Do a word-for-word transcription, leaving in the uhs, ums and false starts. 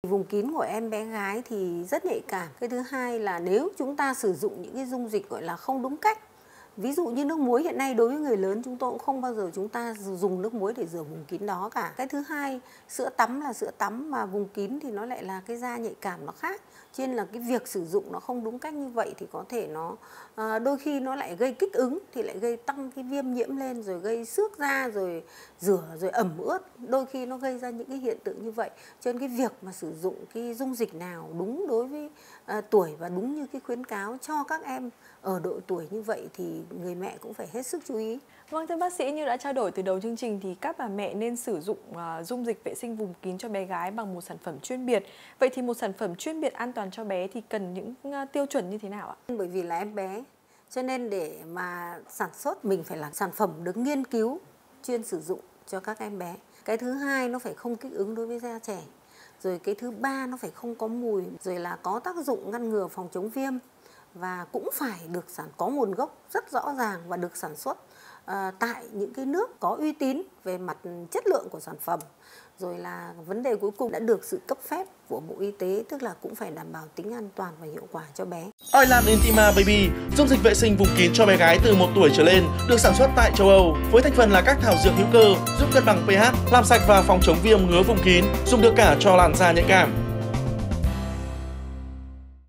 Vùng kín của em bé gái thì rất nhạy cảm. Cái thứ hai là nếu chúng ta sử dụng những cái dung dịch gọi là không đúng cách, ví dụ như nước muối hiện nay đối với người lớn chúng tôi cũng không bao giờ chúng ta dùng nước muối để rửa vùng kín đó cả. Cái thứ hai, sữa tắm là sữa tắm mà vùng kín thì nó lại là cái da nhạy cảm nó khác. Cho nên là cái việc sử dụng nó không đúng cách như vậy thì có thể nó à, đôi khi nó lại gây kích ứng thì lại gây tăng cái viêm nhiễm lên, rồi gây xước da, rồi rửa rồi ẩm ướt, đôi khi nó gây ra những cái hiện tượng như vậy. Cho nên cái việc mà sử dụng cái dung dịch nào đúng đối với à, tuổi và đúng như cái khuyến cáo cho các em ở độ tuổi như vậy thì người mẹ cũng phải hết sức chú ý. Vâng, thưa bác sĩ, như đã trao đổi từ đầu chương trình thì các bà mẹ nên sử dụng uh, dung dịch vệ sinh vùng kín cho bé gái bằng một sản phẩm chuyên biệt. Vậy thì một sản phẩm chuyên biệt an toàn cho bé thì cần những uh, tiêu chuẩn như thế nào ạ? Bởi vì là em bé, cho nên để mà sản xuất mình phải là sản phẩm được nghiên cứu chuyên sử dụng cho các em bé. Cái thứ hai nó phải không kích ứng đối với da trẻ. Rồi cái thứ ba nó phải không có mùi, rồi là có tác dụng ngăn ngừa phòng chống viêm. Và cũng phải được sản có nguồn gốc rất rõ ràng và được sản xuất uh, tại những cái nước có uy tín về mặt chất lượng của sản phẩm. Rồi là vấn đề cuối cùng đã được sự cấp phép của Bộ Y tế, tức là cũng phải đảm bảo tính an toàn và hiệu quả cho bé. Oilam Intima Baby, dung dịch vệ sinh vùng kín cho bé gái từ một tuổi trở lên, được sản xuất tại châu Âu với thành phần là các thảo dược hữu cơ giúp cân bằng pH, làm sạch và phòng chống viêm ngứa vùng kín, dùng được cả cho làn da nhạy cảm.